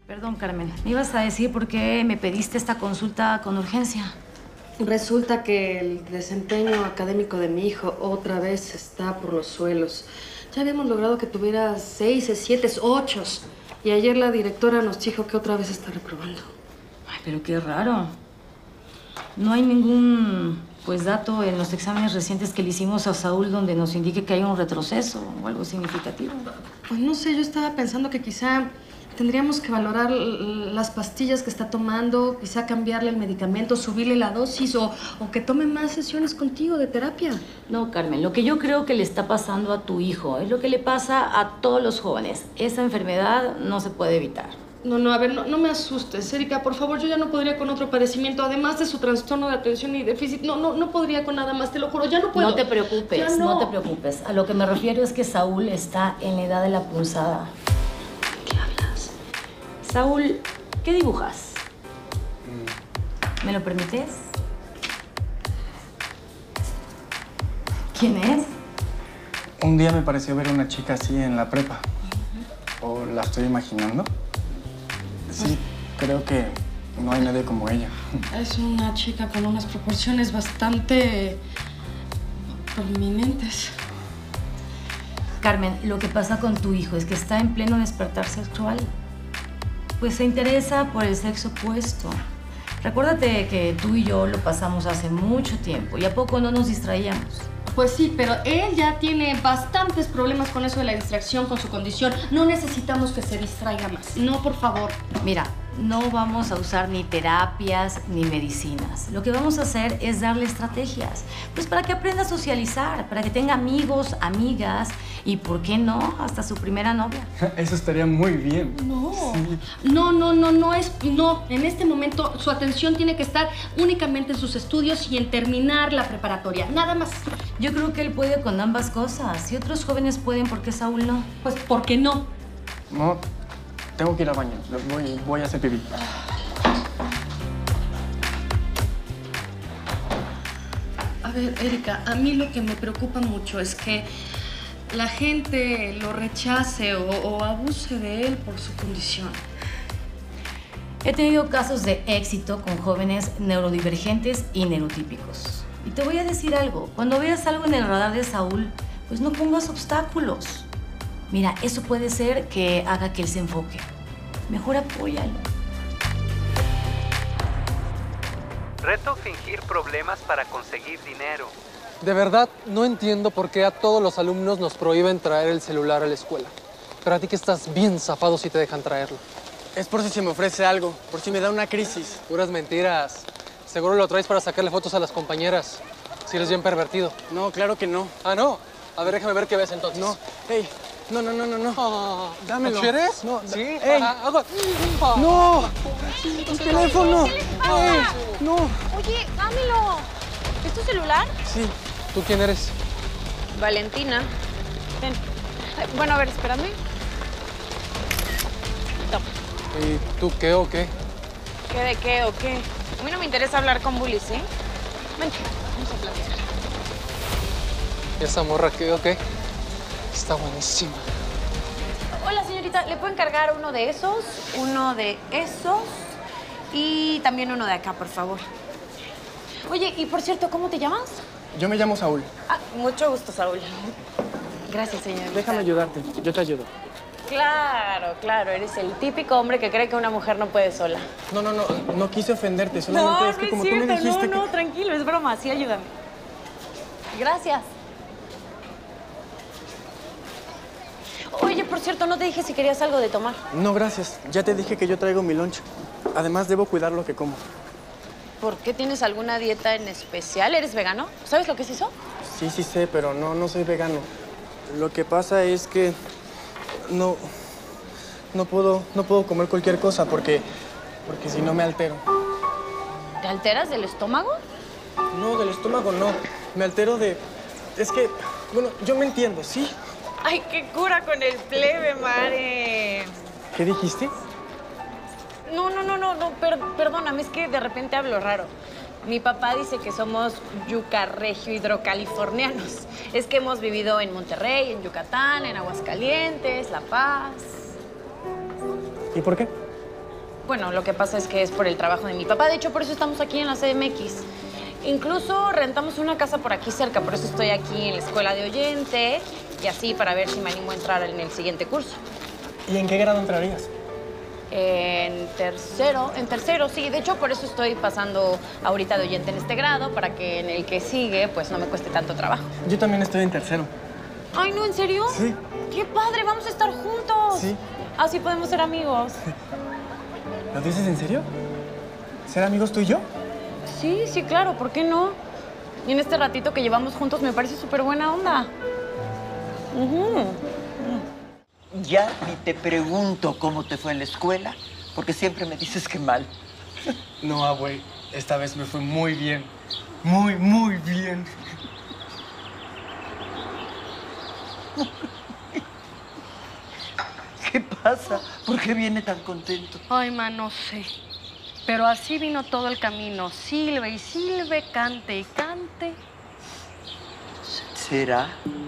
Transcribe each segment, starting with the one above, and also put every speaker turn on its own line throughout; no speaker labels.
Perdón, Carmen. ¿Me ibas a decir por qué me pediste esta consulta con urgencia?
Resulta que el desempeño académico de mi hijo otra vez está por los suelos. Ya habíamos logrado que tuviera 6, 7, 8. Y ayer la directora nos dijo que otra vez está reprobando.
Ay, pero qué raro. No hay ningún, dato en los exámenes recientes que le hicimos a Saúl donde nos indique que hay un retroceso o algo significativo.
Pues no sé, yo estaba pensando que quizá tendríamos que valorar las pastillas que está tomando, quizá cambiarle el medicamento, subirle la dosis o que tome más sesiones contigo de terapia.
No, Carmen, lo que yo creo que le está pasando a tu hijo es lo que le pasa a todos los jóvenes. Esa enfermedad no se puede evitar.
No, a ver, no me asustes, Erika, por favor, yo ya no podría con otro padecimiento, además de su trastorno de atención y déficit, no podría con nada más, te lo juro, ya no puedo.
No te preocupes, no te preocupes. A lo que me refiero es que Saúl está en la edad de la punzada. ¿Qué hablas? Saúl, ¿qué dibujas? ¿Me lo permites? ¿Quién es?
Un día me pareció ver a una chica así en la prepa. ¿O la estoy imaginando? Sí, creo que no hay nadie como ella.
Es una chica con unas proporciones bastante prominentes.
Carmen, lo que pasa con tu hijo es que está en pleno despertar sexual. Pues se interesa por el sexo opuesto. Recuérdate que tú y yo lo pasamos hace mucho tiempo y a poco no nos distraíamos.
Pues sí, pero él ya tiene bastantes problemas con eso de la distracción, con su condición. No necesitamos que se distraiga más. No, por favor.
Mira, no vamos a usar ni terapias ni medicinas. Lo que vamos a hacer es darle estrategias. Pues para que aprenda a socializar, para que tenga amigos, amigas y, ¿por qué no?, hasta su primera novia.
Eso estaría muy bien.
No.
Sí.
No. En este momento su atención tiene que estar únicamente en sus estudios y en terminar la preparatoria. Nada más.
Yo creo que él puede con ambas cosas. Si otros jóvenes pueden, ¿por qué Saúl no?
Pues, ¿por qué no?
No, tengo que ir al baño. Voy a hacer pipí.
A ver, Erika, a mí lo que me preocupa mucho es que la gente lo rechace o abuse de él por su condición.
He tenido casos de éxito con jóvenes neurodivergentes y neurotípicos. Y te voy a decir algo. Cuando veas algo en el radar de Saúl, pues no pongas obstáculos. Mira, eso puede ser que haga que él se enfoque. Mejor apóyalo.
Reto fingir problemas para conseguir dinero.
De verdad, no entiendo por qué a todos los alumnos nos prohíben traer el celular a la escuela. Pero a ti que estás bien zafado si te dejan traerlo.
Es por si se me ofrece algo, por si me da una crisis.
Puras mentiras. Seguro lo traes para sacarle fotos a las compañeras. Si eres bien pervertido.
No, claro que no.
Ah, ¿no? A ver, déjame ver qué ves entonces.
No, hey, no.
Oh,
Dámelo.
¿Quieres?
No,
sí.
Ey. No, el teléfono. Ey, no.
Oye, dámelo. ¿Es tu celular?
Sí.
¿Tú quién eres?
Valentina. Ven. Bueno, a ver, espérame. Toma.
¿Y tú qué o qué?
¿Qué de qué o qué? A mí no me interesa hablar con bullies, ¿sí? Ven, vamos a platicar.
¿Y esa morra qué o qué? Está buenísima.
Hola, señorita. ¿Le puedo encargar uno de esos y también uno de acá, por favor? Oye, y por cierto, ¿cómo te llamas?
Yo me llamo Saúl.
Ah, mucho gusto, Saúl. Gracias, señorita.
Déjame ayudarte, yo te ayudo.
Claro, eres el típico hombre que cree que una mujer no puede sola.
No quise ofenderte, solamente es que como tú me dijiste
No, tranquilo, es broma, sí, ayúdame. Gracias. Oye, por cierto, no te dije si querías algo de tomar.
No, gracias. Ya te dije que yo traigo mi lunch. Además, debo cuidar lo que como.
¿Por qué tienes alguna dieta en especial? ¿Eres vegano? ¿Sabes lo que es eso?
Sí sé, pero no soy vegano. Lo que pasa es que no puedo comer cualquier cosa porque si no me altero.
¿Te alteras del estómago?
No, del estómago no. Me altero de... Es que, bueno, yo me entiendo, ¿sí?
¡Ay, qué cura con el plebe, Mare!
¿Qué dijiste?
No, perdóname, es que de repente hablo raro. Mi papá dice que somos yucarregio hidrocalifornianos. Es que hemos vivido en Monterrey, en Yucatán, en Aguascalientes, La Paz.
¿Y por qué?
Bueno, lo que pasa es que es por el trabajo de mi papá. De hecho, por eso estamos aquí en la CDMX. Incluso rentamos una casa por aquí cerca, por eso estoy aquí en la escuela de oyente y así para ver si me animo a entrar en el siguiente curso.
¿Y en qué grado entrarías?
En tercero, sí. De hecho, por eso estoy pasando ahorita de oyente en este grado, para que en el que sigue, pues no me cueste tanto trabajo.
Yo también estoy en tercero.
Ay, ¿no? ¿En serio?
Sí.
¡Qué padre! ¡Vamos a estar juntos!
Sí.
Así podemos ser amigos.
¿Lo dices en serio? ¿Ser amigos tú y yo?
Sí, sí, claro. ¿Por qué no? Y en este ratito que llevamos juntos me parece súper buena onda.
Ya ni te pregunto cómo te fue en la escuela, porque siempre me dices que mal.
No, abue, esta vez me fue muy bien. Muy, muy bien.
¿Qué pasa? ¿Por qué viene tan contento?
Ay, ma, no sé. Pero así vino todo el camino. Silbe y silbe, cante y cante.
¿Será?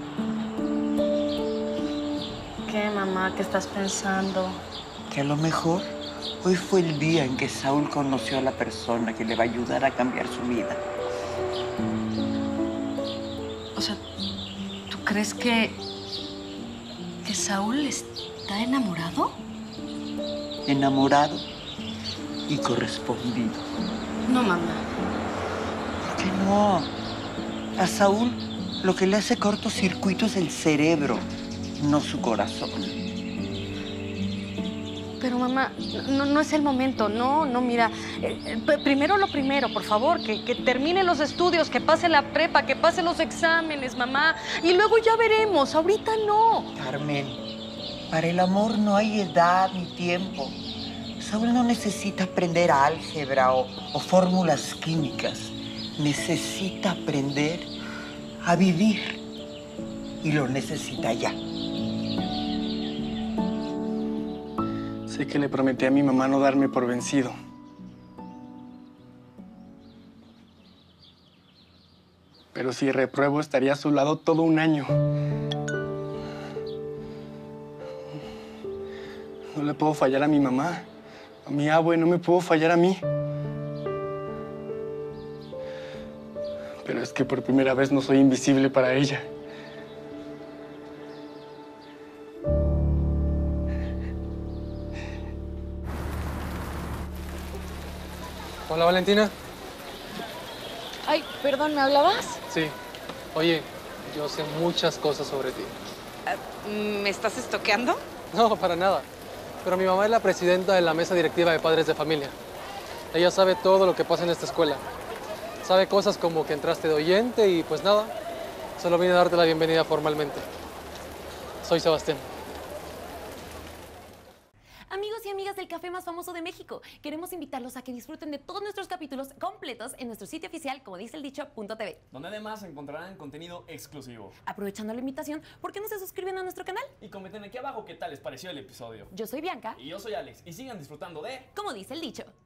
¿Qué, mamá? ¿Qué estás pensando?
Que a lo mejor hoy fue el día en que Saúl conoció a la persona que le va a ayudar a cambiar su vida.
O sea, ¿tú crees que Saúl está enamorado?
Enamorado y correspondido.
No, mamá.
¿Por qué no? A Saúl lo que le hace cortocircuito es el cerebro, no su corazón.
Pero, mamá, no es el momento. No, mira. Primero lo primero, por favor. Que termine los estudios, que pase la prepa, que pase los exámenes, mamá. Y luego ya veremos. Ahorita no.
Carmen, para el amor no hay edad ni tiempo. Saúl no necesita aprender álgebra o fórmulas químicas. Necesita aprender a vivir. Y lo necesita ya.
Sé que le prometí a mi mamá no darme por vencido. Pero si repruebo, estaría a su lado todo un año. No le puedo fallar a mi mamá, a mi abue, no me puedo fallar a mí. Pero es que por primera vez no soy invisible para ella.
Hola, Valentina.
Ay, perdón, ¿me hablabas?
Sí. Oye, yo sé muchas cosas sobre ti.
¿Me estás estoqueando?
No, para nada. Pero mi mamá es la presidenta de la mesa directiva de padres de familia. Ella sabe todo lo que pasa en esta escuela. Sabe cosas como que entraste de oyente y pues nada. Solo vine a darte la bienvenida formalmente. Soy Sebastián.
Amigos y amigas del café más famoso de México, queremos invitarlos a que disfruten de todos nuestros capítulos completos en nuestro sitio oficial, como dice el dicho.tv.
Donde además encontrarán contenido exclusivo.
Aprovechando la invitación, ¿por qué no se suscriben a nuestro canal?
Y comenten aquí abajo qué tal les pareció el episodio.
Yo soy Bianca.
Y yo soy Alex. Y sigan disfrutando de...
Como dice el dicho.